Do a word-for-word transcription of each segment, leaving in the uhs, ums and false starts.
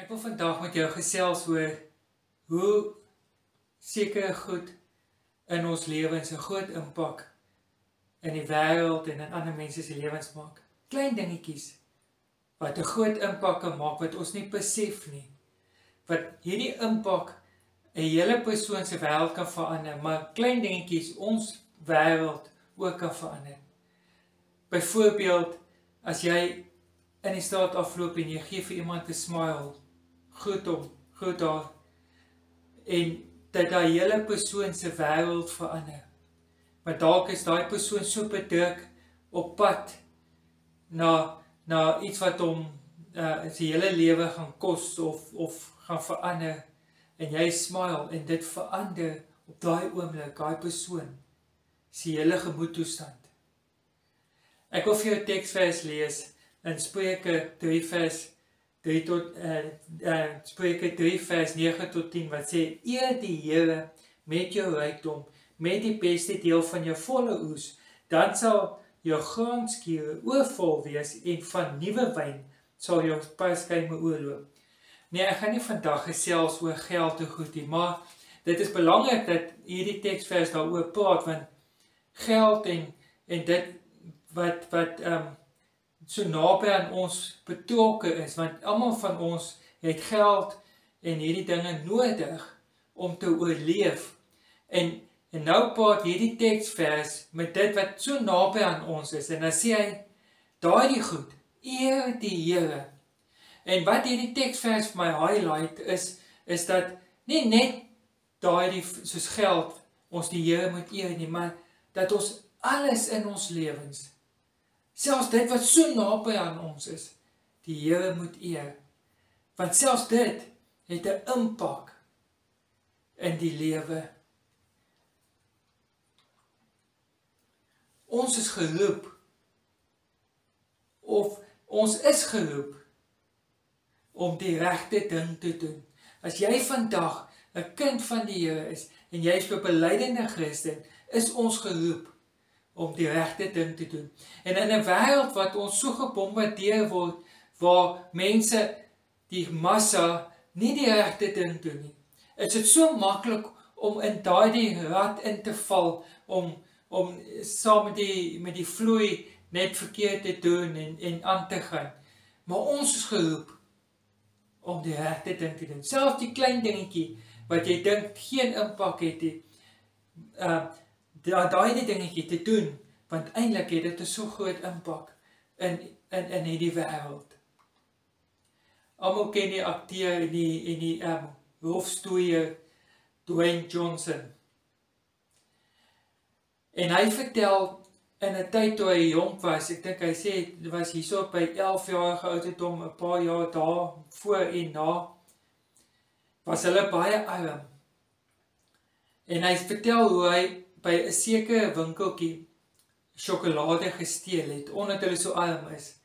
Ek wil vandag met jou gesels oor hoe sekere goed in ons lewens 'n groot impak in die wêreld en in ander mense se lewens maak. Klein dingetjies wat 'n groot impak kan maak wat ons nie besef nie. Wat hierdie impak 'n hele persoon se wêreld kan verander, maar klein dingetjies ons wêreld ook kan verander. Byvoorbeeld, as jy in die straat afloop en jy gee vir iemand 'n smile, groet hom, groet haar, en dat daai hele persoon se wêreld verander. Maar dalk is daai persoon so bedruk op pad na na iets wat hom uh, sy hele lewe gaan kos of of gaan verander, en jy smile en dit verander op daai oomblik daai persoon sy hele gemoedtoestand. Ek wil vir jou 'n teksvers lees in Spreuke drie vers drie tot uh, uh, Spreuke drie vers nege tot tien wat sê: eer die Here met jou rykdom, met die beste deel van jou volle oes, dan sal jou graanskure oorvol wees en van nuwe wyn sal jou perskyme oorloop. Nee, ek gaan nie vandag gesels oor geld te goed nie, maar dit is belangrik dat hierdie teksvers daaroor praat, want geld en en dit wat wat um, so naby aan ons betrokke is, want almal van ons het geld en hierdie dinge nodig om te oorleef. En, en nou praat hierdie teksvers met dit wat so naby aan ons is, en dan sê hy, daardie goed, eer die Here. En wat hierdie teksvers vir my highlight is, is dat nie net daardie soos geld ons die Here moet eer nie, maar dat ons alles in ons lewens, selfs dit wat so naby aan ons is, die Here moet eer. Want selfs dit het 'n impak in die lewe. Ons is geroep, of ons is geroep, om die regte ding te doen. As jy vandag 'n kind van die Here is, en jy is 'n belydende Christen, is ons geroep om die regte ding te doen. En in 'n wêreld wat ons so gebombardeer word, waar mense, die massa, nie die regte ding doen nie, is dit so maklik om in daardie rad in te val, om, om saam met die, met die vloei net verkeerd te doen en, en aan te gaan. Maar ons is geroep om die regte ding te doen. Selfs die klein dingetjie, wat jy dink geen impak het nie, uh, daai dingetjie te doen, want eintlik het dit 'n so groot impak in in in hierdie wêreld. Almal ken die akteur en die en die um, hoofstoeier Dwayne Johnson. En hy vertel in 'n tyd toe hy jonk was, ek dink hy sê dit was hierso by elf jarige ouderdom, 'n paar jaar daar voor en na, was hulle baie arm. En hy vertel hoe hy by 'n sekere winkeltjie sjokolade gesteel het, omdat hulle so arm is.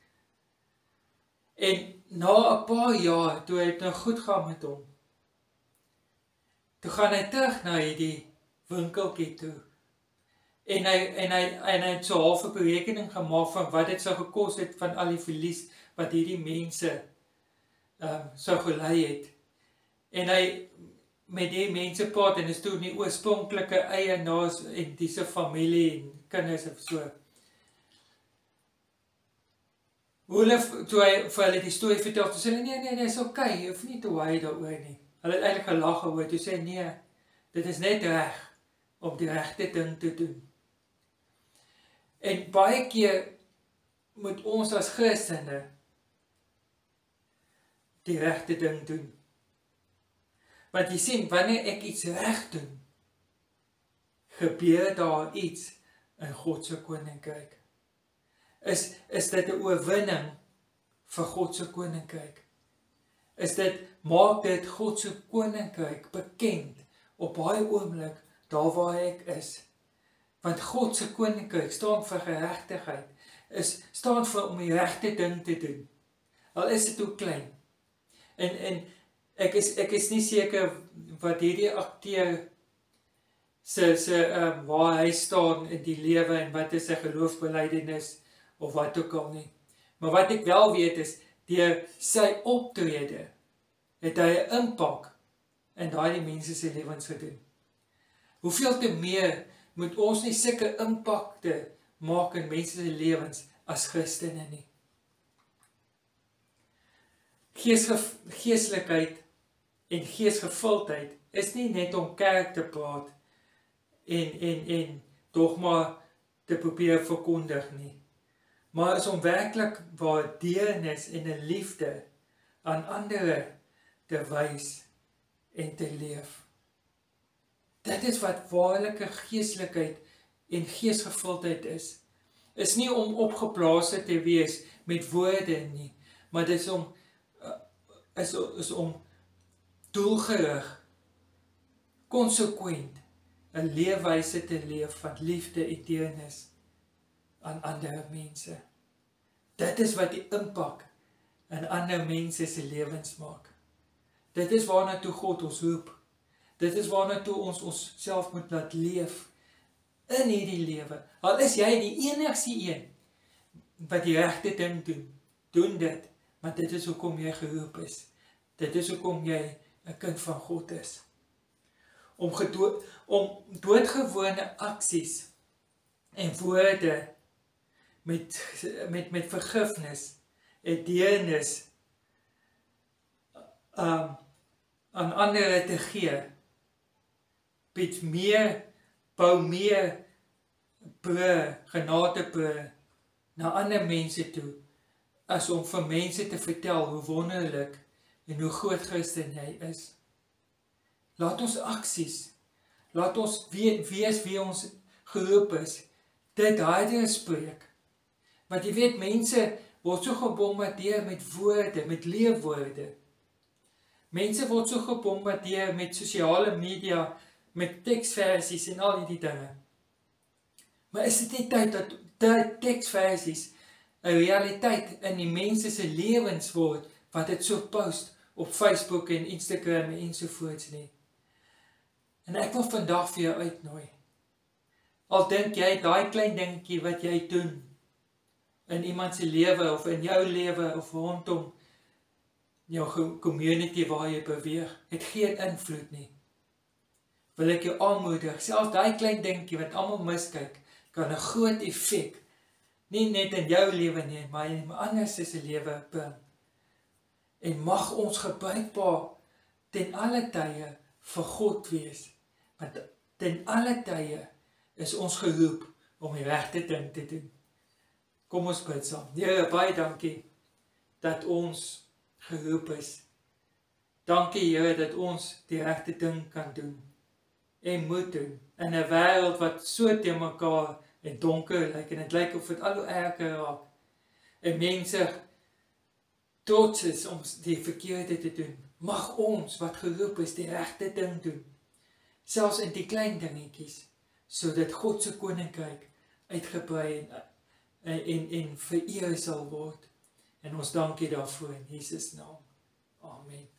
En na 'n paar jaar, toe het nou goed gaan met hom, toe gaan hy terug na hierdie winkeltjie toe. En hy, en hy, en hy het so half 'n berekening gemaak van wat dit sou gekos het van al die verlies wat hierdie mense um, sou gelei het. En hy met die mense praat, en is toe die oorspronklike eienaars en diese familie en kinders of so. Hoe hulle, toe hy vir hulle die storie vertel, toe sê hulle, nee, nee, nee, is oké, jy hoef nie te worry daaroor nie. Hulle het eintlik gelag oor, toe sê, nee, dit is net reg om die regte ding te doen. En baie keer moet ons as Christene die regte ding doen. Want jy sien, wanneer ek iets reg doen, gebeur daar iets in God se koninkryk. Is, is dit 'n oorwinning vir God se koninkryk? Is dit, maak dit God se koninkryk bekend op daai oomblik, daar waar ek is. Want God se koninkryk staan vir geregtigheid, is staan vir om die regte ding te doen. Al is dit ook klein. En en Ek is, ek is nie seker wat hierdie akteur se, se, um, waar hy staan in die lewe en wat is sy geloofsbelijdenis of wat ook al nie. Maar wat ek wel weet is, deur sy optrede het hy 'n impak in daai mense se lewens gedoen. Hoeveel te meer moet ons nie sulke impakte maak in mense se lewens as Christene nie. Geesge, geeslikheid en geesgevuldheid is nie net om kerk te praat en, en, en dogma te probeer verkondig nie, maar is om werklik waar deernis en 'n liefde aan ander te wys en te leef. Dit is wat waarlike geeslikheid en geesgevuldheid is. Is nie om opgeblaase te wees met woorde nie, maar dit is om is, is om doelgerig, konsekwent 'n leefwyse te leef van liefde en deernis aan ander mense. Dit is wat die impak in ander mense se lewens maak. Dit is waarna toe God ons roep. Dit is waarna toe ons onsself moet laat leef in hierdie lewe. Al is jy die enigste een wat die regte ding doen, doen dit, want dit is hoekom jy geroep is. Dit is hoekom jy 'n kind van God is. Om, gedood, om doodgewone aksies en woorde met, met, met vergifnis en deernis um, aan ander te gee, bied meer, bou meer brûe, genadebrûe na ander mense toe, as om vir mense te vertel hoe wonderlik en hoe groot Christen jy is. Laat ons aksies, laat ons weet, wees wie ons geroep is, dit harder spreek. Want jy weet, mense word so gebombardeer met woorde, met leefwoorde. Mense word so gebombardeer met sosiale media, met teksversies en al die dinge. Maar is dit nie tyd dat die teksversies 'n realiteit in die mense se lewens word, wat dit so post op Facebook en Instagram en ensovoorts nie? En ek wil vandag vir jou uitnooi. Al dink jy daai klein dingetjie wat jy doen in iemand se lewe of in jou lewe of rondom jou community waar jy beweeg, het geen invloed nie. Wil ek jou aanmoedig, selfs daai klein dingetjie wat almal miskyk, kan 'n groot effek, nie net in jou lewe nie, maar in ander se lewe bring. En mag ons gebruikbaar ten alle tye vir God wees, want ten alle tye is ons geroep om die regte ding te doen. Kom ons bid saam. Here, baie dankie dat ons geroep is. Dankie Here dat ons die regte ding kan doen en moet doen in 'n wêreld wat so te mekaar en donker lyk, en dit lyk of dit al hoe erger raak. En mense trots is om die verkeerde te doen. Mag ons wat geroep is die regte ding doen, selfs in die klein dingetjies, sodat God se koninkryk uitgebrei en, en, en vereer sal word. En ons dankie daarvoor in Jesus naam. Amen.